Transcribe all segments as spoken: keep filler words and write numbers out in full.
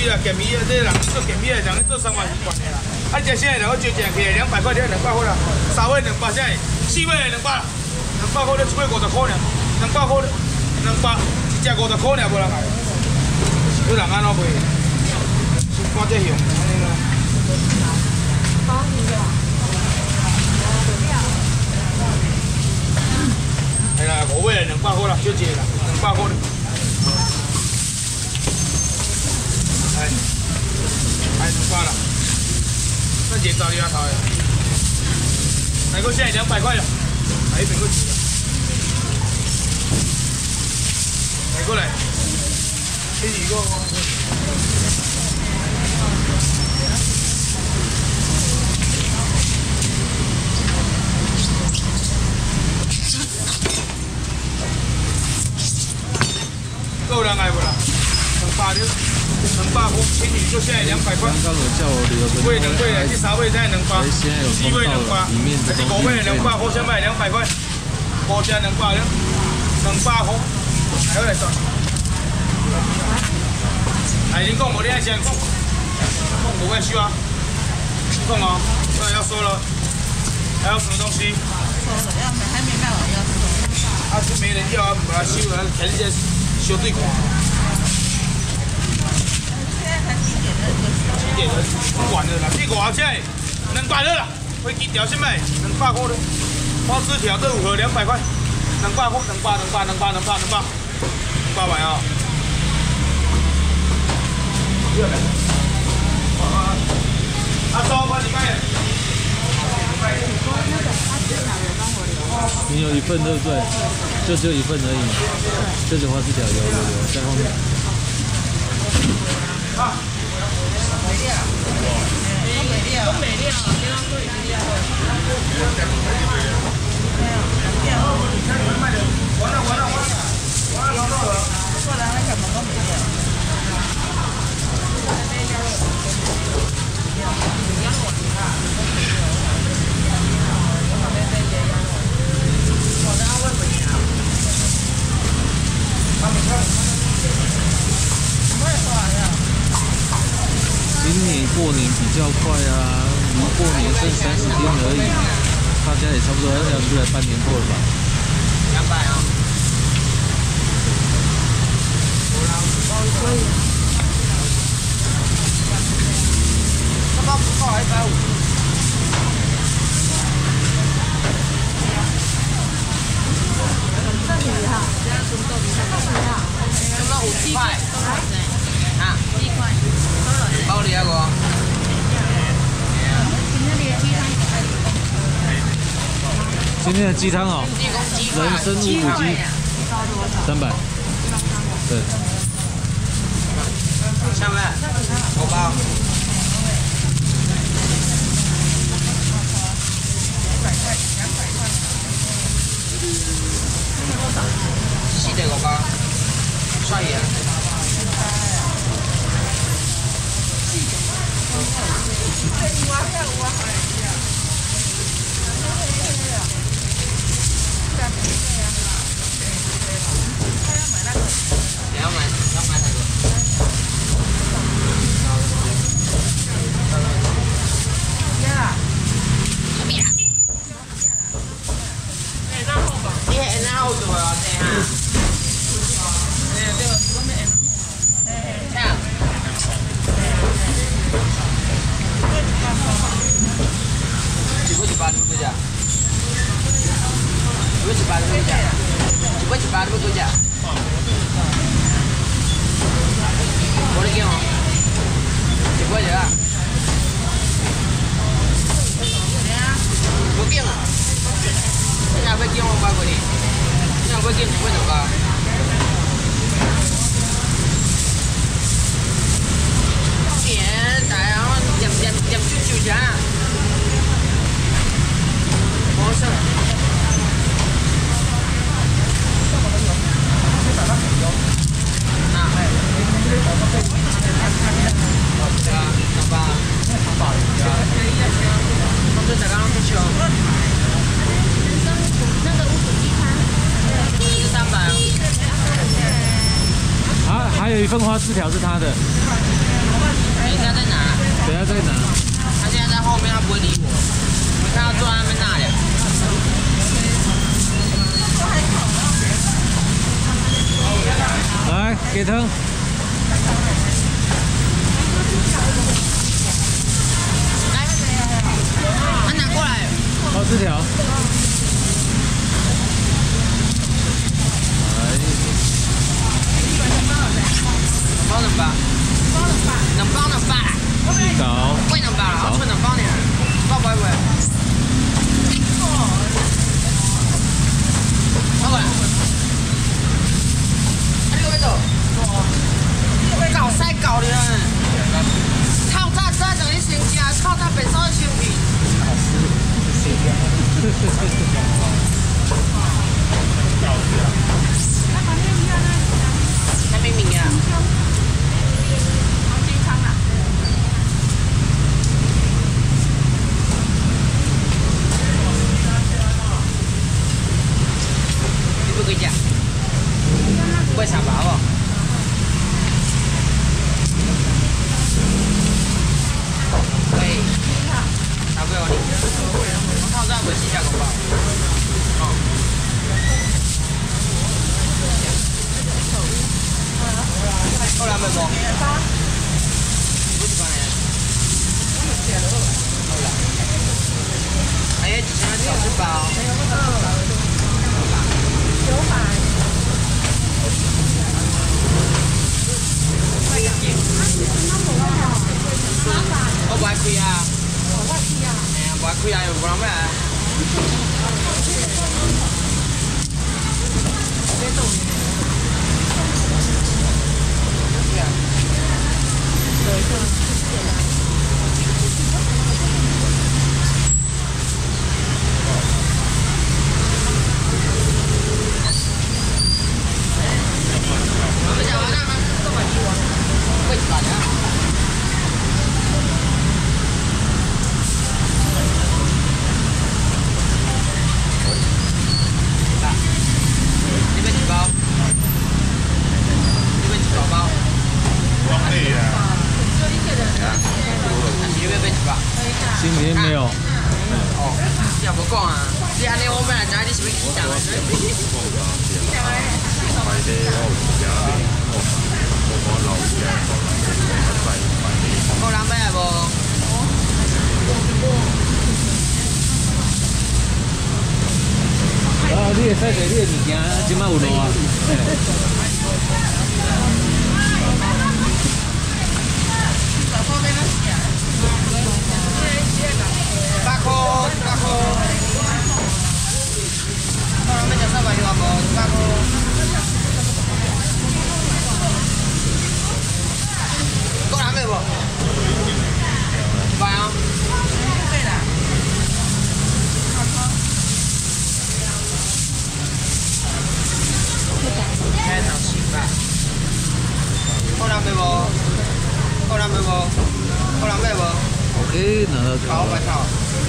鱼啊，咸鱼啊，这人做咸鱼的人做生活习惯的啦。啊，食啥的我就食起来两百块，两百块啦。三尾两百啥的，四尾两百，两百块咧，一尾五十块尔，两百块咧，两百一只五十块尔，无人买。有人安怎卖？看这熊，安尼啦。包皮的。哎啦，五尾两百块啦，少一个啦，两百块。哎，哎，两百啦。那节早你阿头的，来个现在两百块了，来一边个几了，来过来，这几个，够人来不啦？两百了。两百块，青鱼就现在两百块。贵两贵的，第三位才两百，四位两百，还是五位两百，好先卖两百块，五只两百了，两百块，来来算。哎，你讲无？你爱先讲，讲无爱收啊？讲哦，那要收了，还有什么东西？收了，要没还没卖完要收。啊，是没人要啊，不来收啊，全世界收最快。几点了？晚了啦，这外只两百了啦，飞机条先卖两百块了，花枝条这五盒两百块，两百块，两百，两百，两百，两百，两百，两百万啊！阿叔，我几块？ 你有一份对不对？就只有一份而已嘛。这是花枝条，有有有在后面。啊。美料，美料，美料，这样做美料。完了完了完了，完了到了，过来那什么都美料。今年过年比较快啊，离过年剩三十天而已，大家也差不多要出来办年货了吧？两百啊。可以。那包不够，一百五。这里哈，这样什么都比较贵啊。什么五块？啊，一块。包里那个。今天的鸡汤哦，人参五谷鸡，三百。对。下面我包。四点五包，算一。两买，两买那个。你係哪號做啊？睇下。誒，對個，我咪誒。誒。睇。幾個一百多個價？幾個一百多個價？幾個一百多個價？我嚟見我。幾個價？冇見啊！你哪會見我買過嚟？你哪會見幾個就價？錢大啊！入入入少少錢啊！冇事。啊，係。啊，兩百。兩百。我對大家都不錯。那個五谷雞湯，是三百。啊，還有一份花枝條是他的。 等一下再拿。 等下再拿。 他现在在后面，他不会理我。我看他坐在那边纳凉。 来，给汤。 来，他拿过来。 包四条。 包两包。两包两包。 四搞。 贵两包啦，我分两包呢。包不会不会。包过来。搞晒搞的，透早早就去先食，透早便所去先去。还没明啊？健康啊！你不会讲？不会上班哦。喂，打不了你。我靠，这样回去下公报。哦。后来没冇。不是关联。后来。哎呀，之前的小吃包。九百。我不爱开啊！我爱开啊！哎呀，不爱开啊，又不啷么啊？ 今天没有。 哦，你也无讲啊？你安尼我本来知你是要去讲的。好人买无？ 啊，你会使摕你的物件，即摆有路啊。八块，八块。好人买食三百六啊无？八块。够人买无？买啊。对啦。开到七百。够人买无？够人买无？够人买无？ OK， 拿到这个。 好，我操！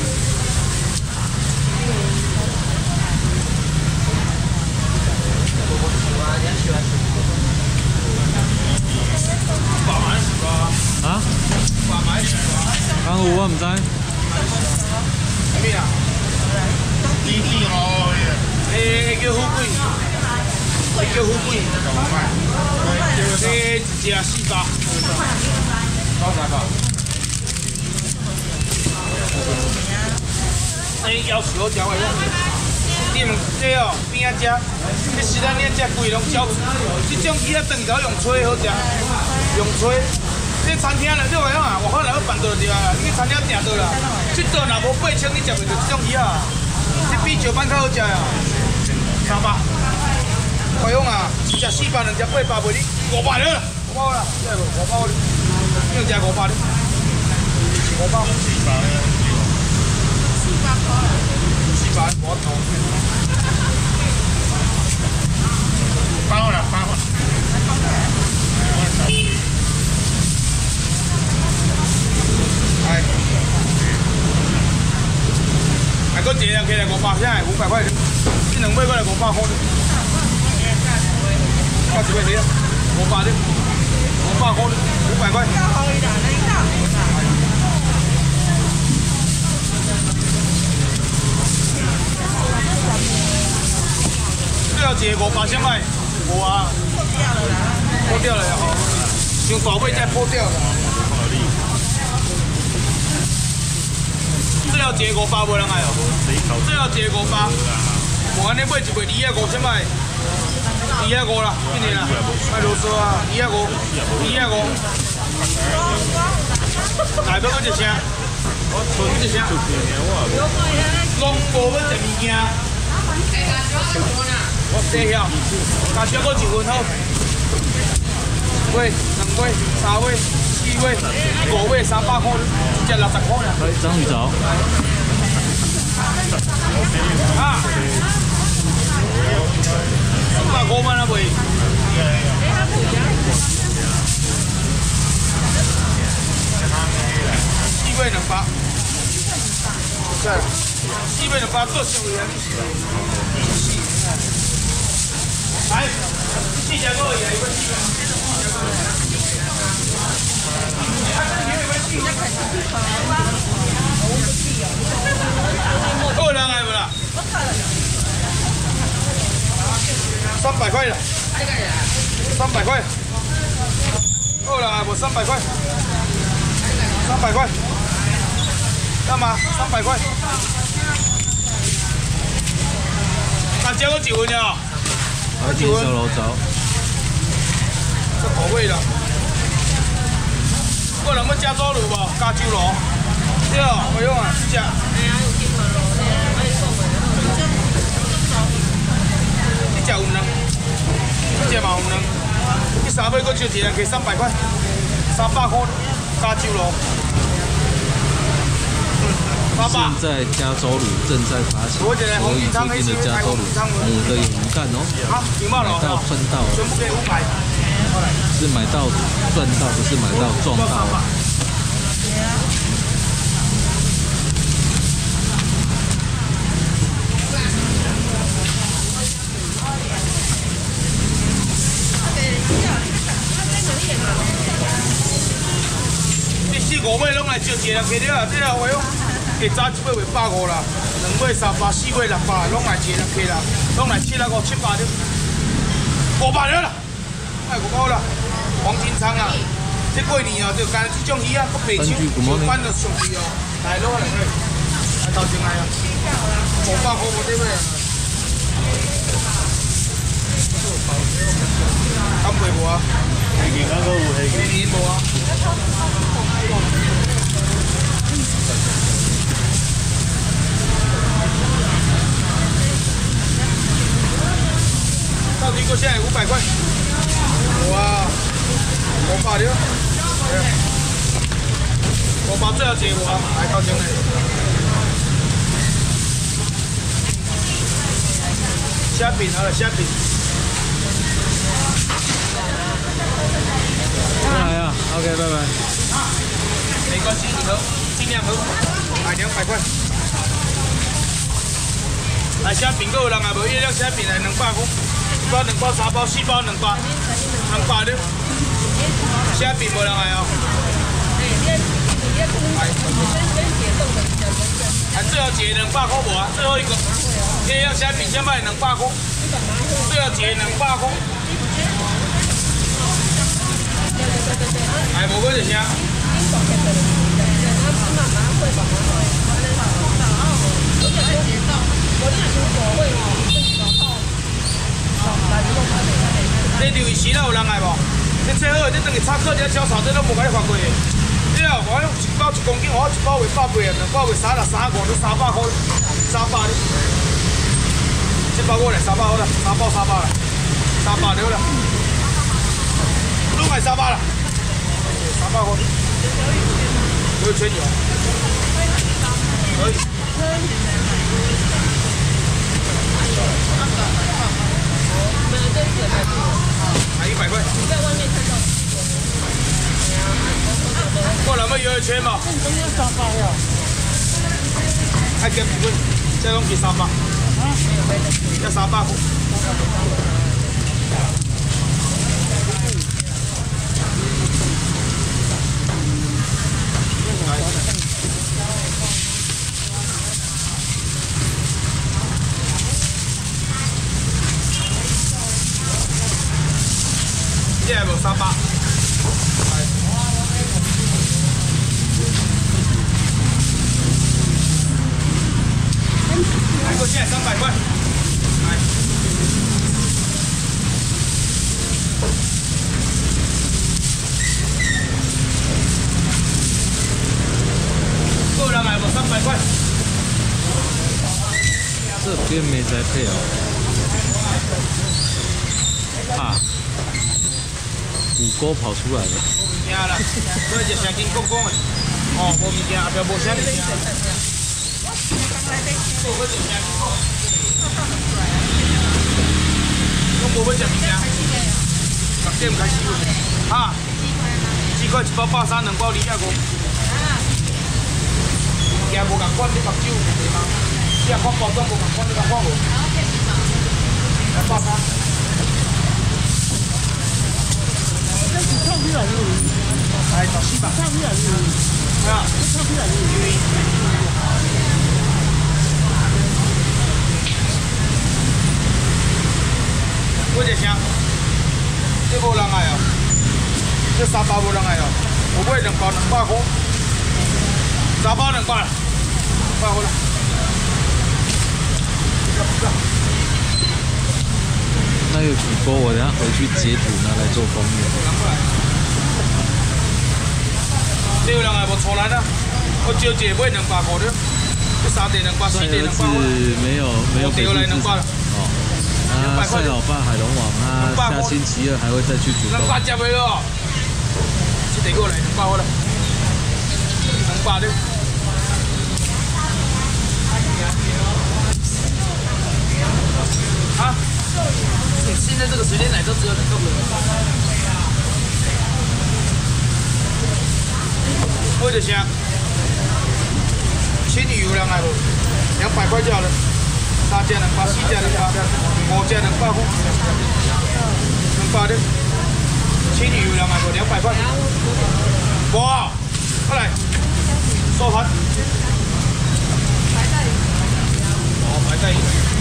啊？刚有我唔知。 咩啊？呢啲我誒叫好貴，叫好貴，誒一隻四百，包三百。 哎，要求好食的，你唔这哦边仔食，你实在你食贵拢少。这种鱼啊，长条用吹好食，用吹。这餐厅咧，你话啊，外口来要办到就啊，你餐厅订到啦。这道若无八千，你食袂到这种鱼啊。这比石板较好食啊。三百，快用啊！一只四百，两只八百，卖你五百了，五百啦，这个五百，你食五百的，五百。四百。 四百我头，包了包了。哎，还搁一个起来五百，现在五百块，这两尾过来五百块。到几块钱？五百的，五百块的，五百块。 一个五百先卖，无啊，破掉了呀！吼，像大尾才破掉了。最后一个五百无人爱哦，最后一个五百，无安尼买一卖二啊五先卖，二啊五啦，今年啦，卖啰嗦啊，二啊五，二啊五，来要搁一声，存一声，拢无要食物件。 我这晓，加少搁一份好。尾、两尾、三尾、四尾、五尾三百块，一只六十块啦。 来，章鱼爪。 啊，三百五万啊卖。四尾两百。对，四尾两百做上元。 来，四只个而已，一个四个。二人来不啦？三百块了。三百块。二人来不？三百块。三百块。干嘛？三百块。那加个几分呀？ 海鲜小老枣， 这口味啦。个人要加猪肉无？加猪肉。对哦，我用啊，一只。一只有两，一只嘛有两。你三尾搁少一人加三百块，三百块加猪肉。三百。 现在加州卤正在发起，所以最近的加州卤母的有鱼干哦，买到赚到， 全部给五百。 是买到赚到，不是买到撞到啊。 你四五尾拢来招一人给你啊，这个话哦。 会早一尾为百五啦，两尾三百，四尾六百，拢来一个人客啦，拢来七啊五七百了，五百了啦，哎五百啦，黄金仓啊，这过年哦就干这种鱼啊，搁白手，上班就上去哦，来落来来，来头前来啊，五百块无得买啊，敢袂无啊？黑年那个有黑年，黑年无啊？ 到底过现在五百块，哇，五百了，五百最后一个无啊，来头前来，虾饼好了，虾饼， 来啊 ，OK， 拜拜。 没关系，你喝，尽量喝，来两百块。 来虾饼，个有人也无月亮虾饼来两百块，一包、两包、三包、四包、两百，两百了。虾饼无人来哦。啊，最后一个两百块无啊？最后一个月亮虾饼先卖两百块，最后一个两百块。哎，无过一声。 你留意时啦有人来无？你最好你等于插客这小炒，这都无甲你发过的。你啊，我用一包一公斤，我一包为百八啊，两包为三啦，三五都三百块，三百哩。这包过来三百好啦，三包三百啦，三百了啦，都买三百啦，三百块。有全有。可以。 还一百块。在外面看到。过来么游一圈嘛？中间三百呀。还减几份？这东西三百。啊？要三百。 这边没在配哦。啊，五沟跑出来了。 惊啦，所以就声紧讲讲的。哦，无物件，后壁无啥物件。我无要食物件。六点开始喎。哈。四块一包百三，两包二百五。物件无共款，你目睭对吗？你啊看包装无共款，你甲看无？来百三。这是臭屁啊！来十四百。臭屁啊！啊，臭屁啊！我一声，这无人来哦，这三包无人来哦，我买两包两百块，三包两百，两百块了。 那有几锅，我等下回去截图拿来做封面。 这有人来无错来啦，我招一个买两百块的，这三地两百，四地两百。 没有没有北部市场。哦。啊，帅老爸海龙王啊，下星期二还会再去主动。 两百接袂哦，这地过来两百块了，两百的。啊？现在这个时间来都只有两个人。我就想，青鱼有人来无？两百块就好了。三只两百，四只两百，五只两百块，两百的。青鱼有人来无？两百块。哇，过来，收盘。哦，排在。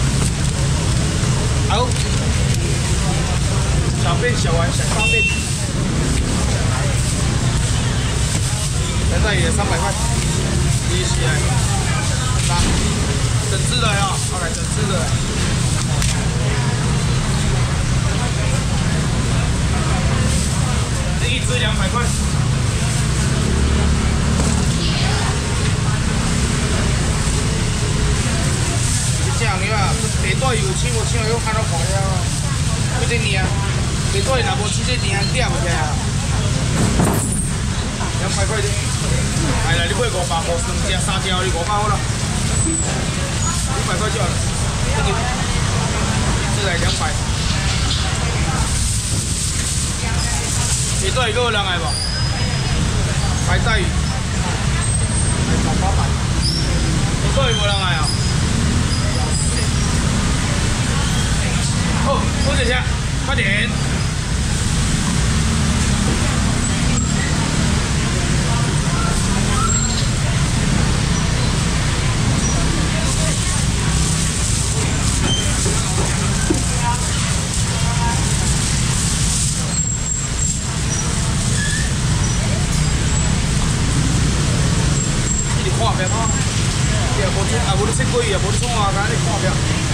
好。小便小完，小大便。来这里三百块，一起来，三，整只的呀，好来整只的。这一只两百块。这样的啊，地带有钱无钱又看到看了，不得你啊。地带若无钱，这钱点不起啊。两百块的，来来，你买五百块，两只、三只，你五百好了，五百块就好了。这个一只来两百。地带有个人来无？白带鱼，来十八百。地带无人来啊？好，多谢下，快点。看片啊，也无出，也无你识几也无你创啊，干你看片。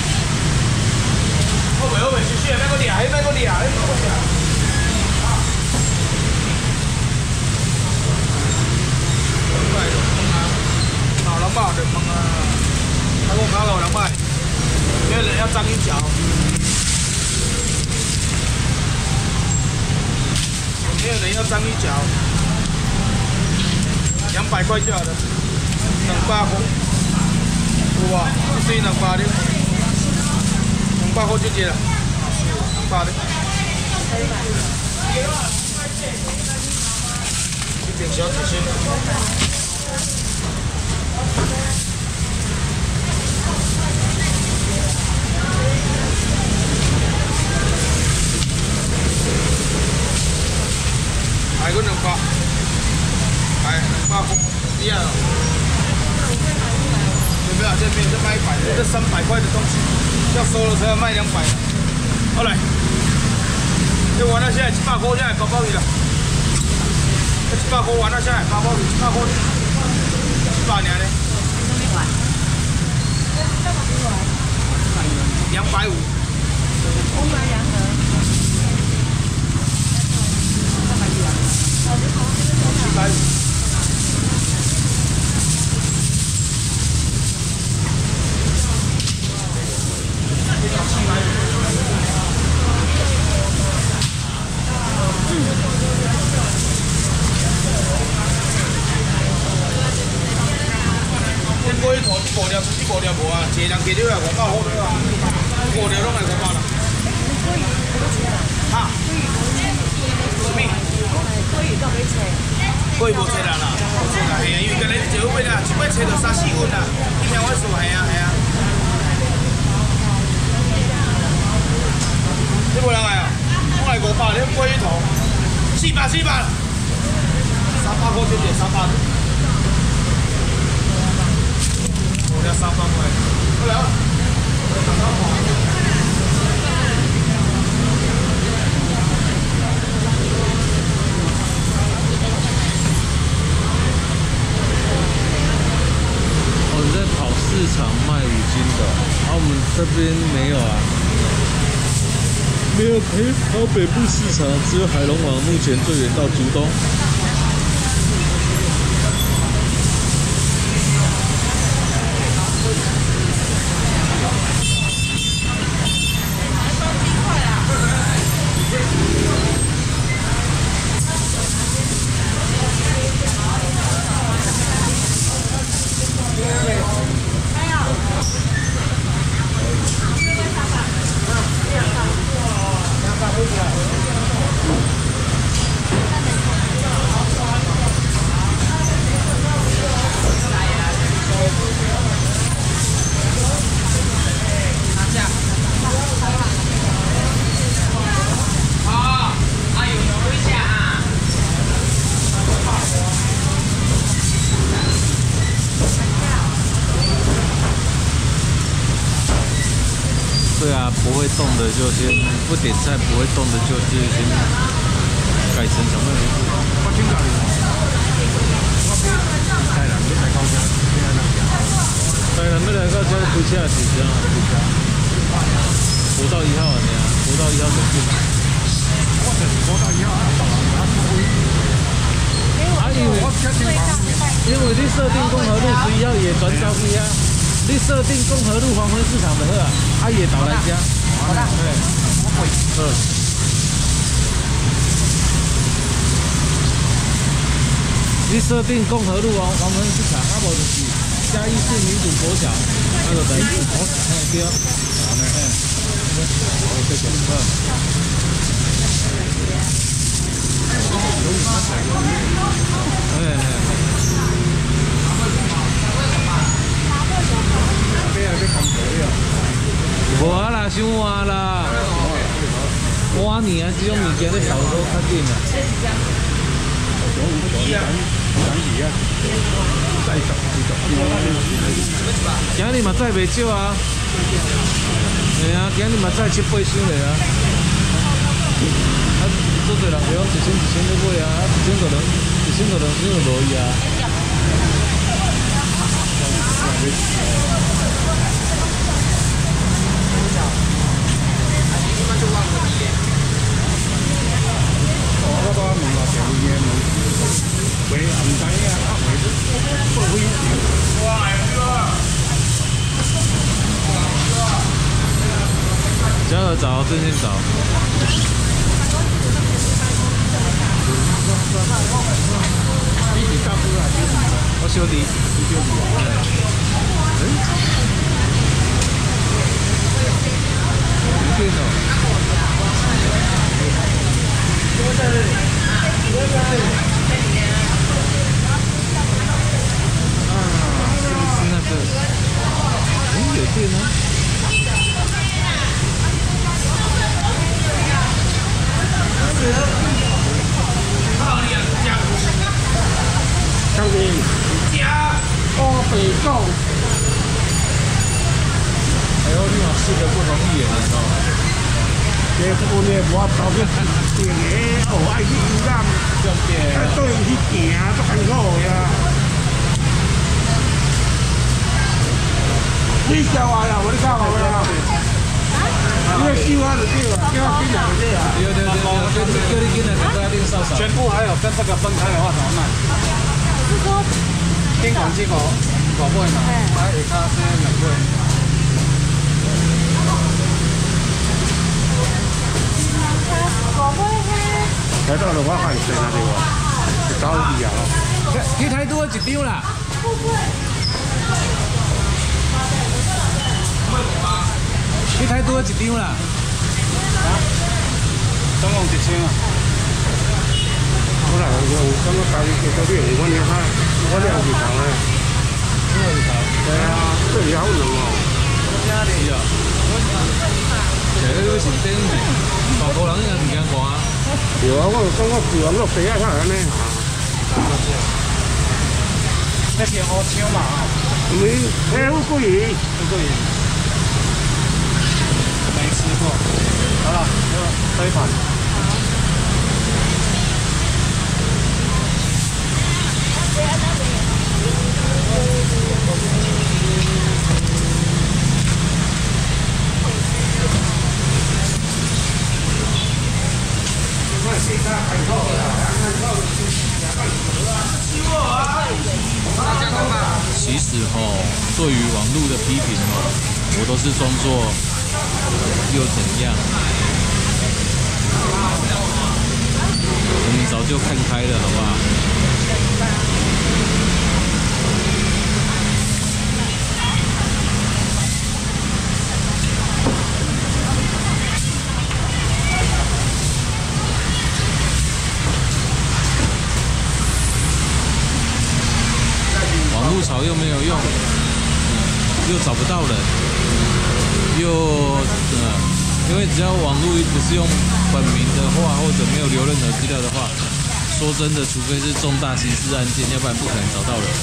好袂好袂，小小，莫搁掠，迄莫搁掠，迄莫搁掠。老两百就问啊，他讲我老两百，没有人要张一脚。没有人要张一脚，两百块就好了。两百块，有啊，一堆两百的，两百块就这了，两百的。一点小纸巾。来个两百，来两百块，这样。没有，这边是卖一百的，这三百块的东西，要收了才要卖两百。好来，这完了现在一百块，现在包包鱼了。这一百块完了现在包包鱼，一百块，一百年呢？两百五。我买两盒。一百五。 五条，出去五条无啊，一个人加起来五百好了啊，五条拢来五百啦。哈？什么？ 可以到尾切。 可以无切啦啦，无切啦，系啊，因为今日就尾啦，一摆切到三四碗啦，你听我说，系啊系啊。你无人来啊？我来五百，你过一头，四百四百，三百块对不对？三百。我要三百块，过来啊！ 哦，你在跑市场卖五斤的，啊，我们这边没有啊，没有陪跑北部市场，只有海龙王目前最远到竹东。对啊，不会动的就先不点菜，不会动的就就先改成什么名字？ 我请教你，我去台南要来到这，要来哪？ 台南要来到这开车是这样，国道一号啊，国道一号走进来。 我就是国道一号啊， 啊，因为因为你设定共和路十一号也转走去啊。你设定共和路黄昏市场的好啊，啊也导来家。 好啦，对，我会。 嗯。你设定共和路哦，黄昏市场，啊无就是嘉义市民主国小，那个在哦，哎对，好呢，哎，我再讲一个。哎哎。无啊啦，伤晏啦，晚年啊，这种物件咧销售较紧啊。今日嘛载袂少啊，嘿啊，今日嘛载七八箱嘞啊。啊，做侪人袂讲一千一千咧买啊，一千个人，一千个人两千就无伊啊。 我都问我这里面喂，唔知啊，啊喂，不会。哇， 加了找，最近找。 你是大哥还是？ 我兄弟。 你兄弟啊？哎。 不对的。啊，是是那个，哎，有电吗？ 上面加欧北贡。 哎呦，你好，四个不容易耶，你知道吗？ 这部呢，我头先定个哦，爱去游览，爱对去行，都很好呀。你叫我呀，我你教我呀。你要叫我就对了，叫我跟两个对啊。 对对对对，叫你跟那个家庭少少。 全部还有跟这个分开的话怎么办？ 是说， 天广这个广播嘛，还有它这两个。台到的话还是那里哇，早啲啊！ 去台都一张啦。 你太多一张啦。 啊？总共一千啊。好啦，我感觉家己叫做你，我了解，我了是头诶。 你了是头？ 对啊，这里好冷哦。 是啊。这个是顶的，外国人应该唔惊寒。 有啊，我有感觉住完落地啊，才安尼啊。 那边好抢嘛？ 你哎，好贵鱼， 不贵。没吃过。好了，就这一盘。 其实吼，对于网络的批评哦，我都是装作又怎样？我们早就看开了，好不好？网络潮又没有用，又找不到人，又呃，因为只要网络不是用本名的话，或者没有留任何资料的话，说真的，除非是重大刑事案件，要不然不可能找到人。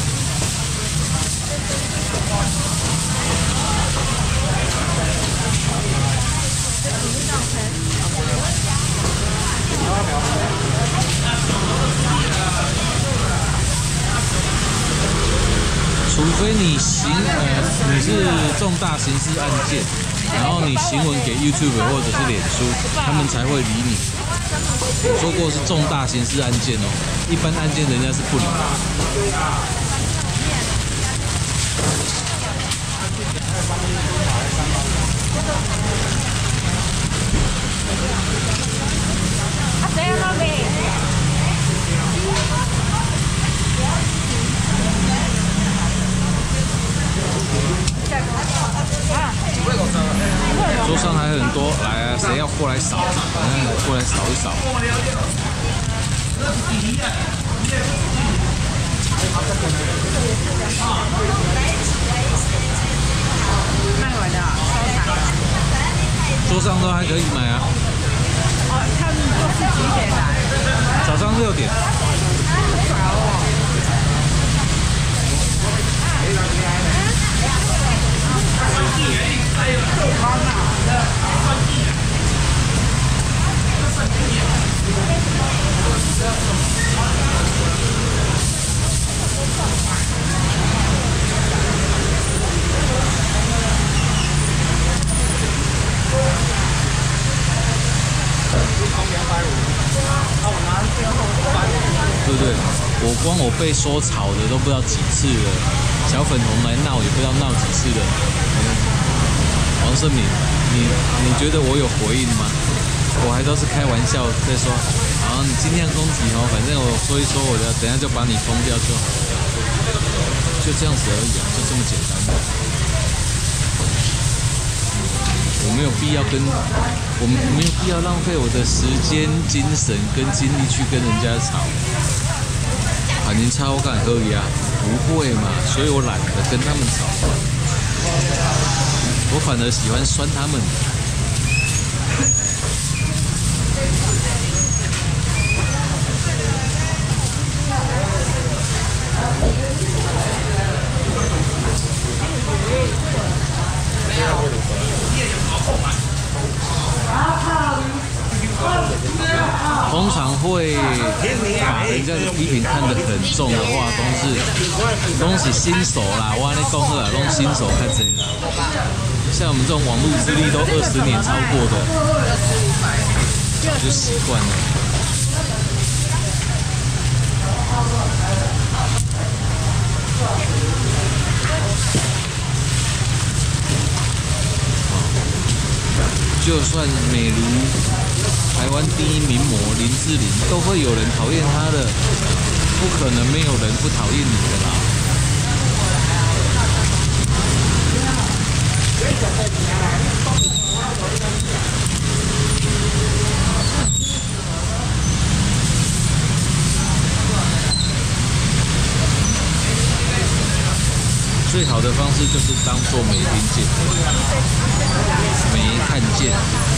除非你行呃你是重大刑事案件，然后你行文给 YouTube 或者是脸书，他们才会理你。我说过是重大刑事案件哦，一般案件人家是不理的。 啊，这样咯呗。 桌上还很多，来啊，谁要过来扫？来，过来扫一扫。 卖完的，收藏的。 桌上都还可以买啊。 哦，他们都是几点来？ 早上六点。对不对？我光我被说吵的都不知道几次了，小粉红来闹也不知道闹几次了。王胜敏，你你觉得我有回应吗？我还都是开玩笑在说，好，你尽量攻击哦，反正我说一说，我的等一下就把你封掉就好，就这样子而已啊，就这么简单。我没有必要跟，我没有必要浪费我的时间、精神跟精力去跟人家吵。啊，您吵我敢可以啊？不会嘛，所以我懒得跟他们吵，我反而喜欢酸他们。通常会把人家的批评看得很重的话，都是都是新手啦，我跟你讲啦，都新手较济啦。像我们这种网络资历都二十年超过的，早就习惯了。就算美如台湾第一名模林志玲，都会有人讨厌她的，不可能没有人不讨厌你的啦。 最好的方式就是当做没听见，没看见。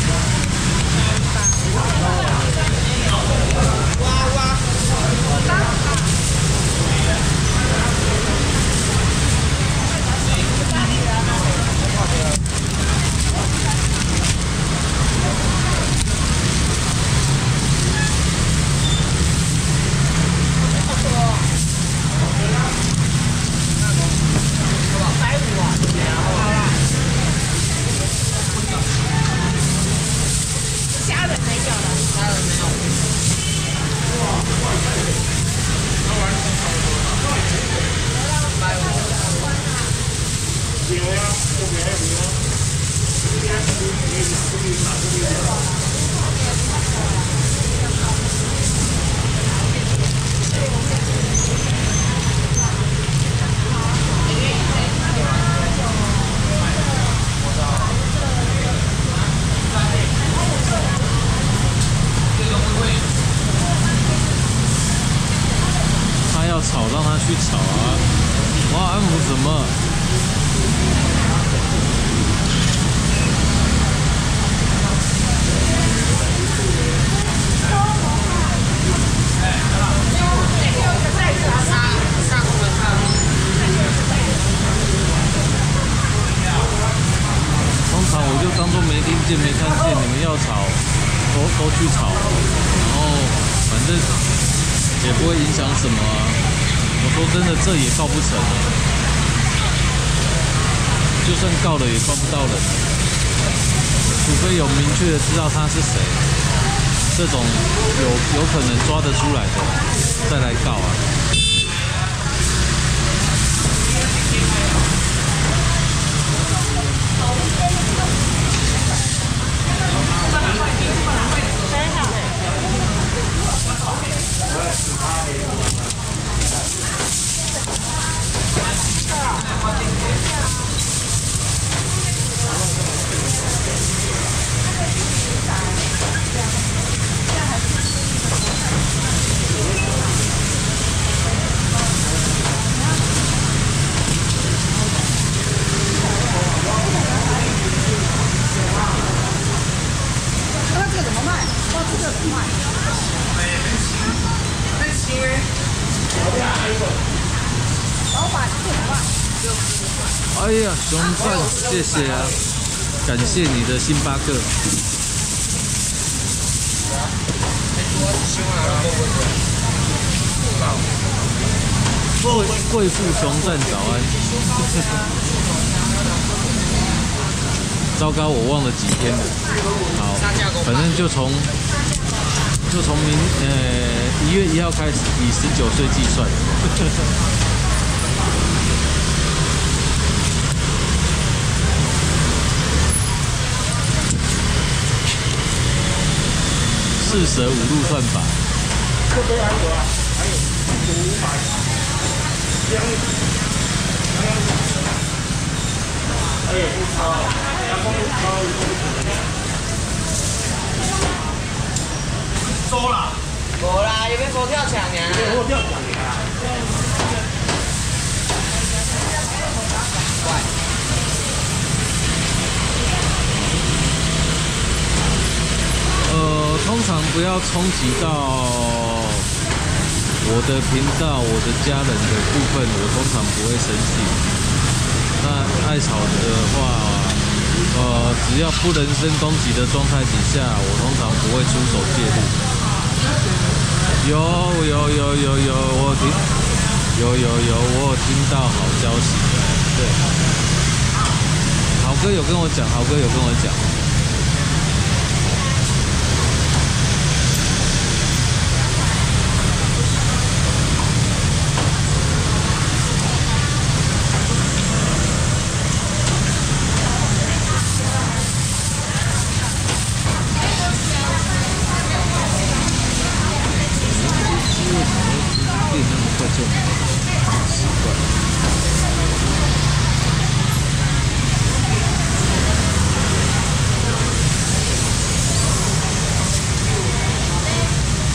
他要吵，让他去吵啊！我要安抚什么？通常我就当做没听见、没看见，你们要吵，都都去吵，然后反正也不会影响什么啊。我说真的，这也告不成啊，就算告了也告不到人，除非有明确的知道他是谁，这种有有可能抓得出来的，再来告啊。哎呀，熊赞，谢谢啊，感谢你的星巴克。贵贵妇熊赞早安。糟糕，我忘了几天了。好，反正就从就从明呃一月一号开始，以十九岁计算。四舍五入算法。 这边还有啊，还有五百，两，哎呀，不超，阳光不超，收了。 无啦，有要佛跳墙呀？ 佛跳墙呀。 呃，通常不要冲击到我的频道、我的家人的部分，我通常不会生气。那爱吵的话，呃，只要不人身攻击的状态底下，我通常不会出手介入。有有有有有，我听，有有有，我有听到好消息。对，豪哥有跟我讲，豪哥有跟我讲。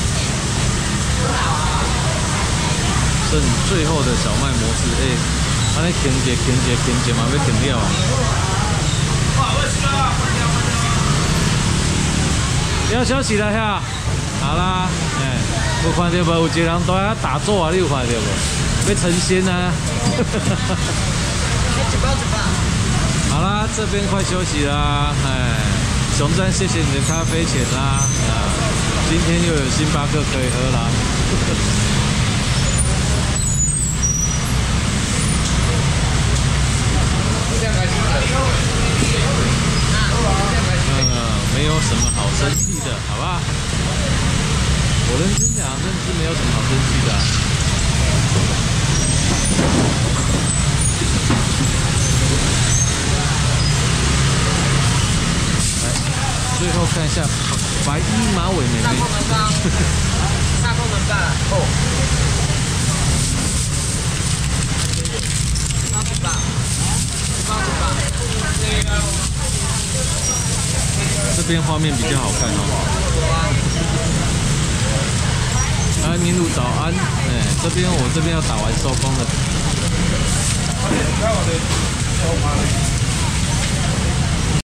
剩最后的小麦模式，哎、欸， 安尼停者停者停者嘛要停了啊！要休息了呀，好啦，哎，有看到无？有一个人在遐打坐啊，你有看到无？要成仙啊！ 一包一包。 好啦，这边快休息啦，哎，熊赞，谢谢你的咖啡钱啦，啊，今天又有星巴克可以喝啦。嗯，没有什么好生气的，好吧？我认真讲，真的是没有什么好生气的、啊。来，最后看一下白衣马尾妹妹。 大空门帮，大空门帮哦。八十八，八十八。 这边画面比较好看哦。安民路早安，哎，这边我这边要打完收工了。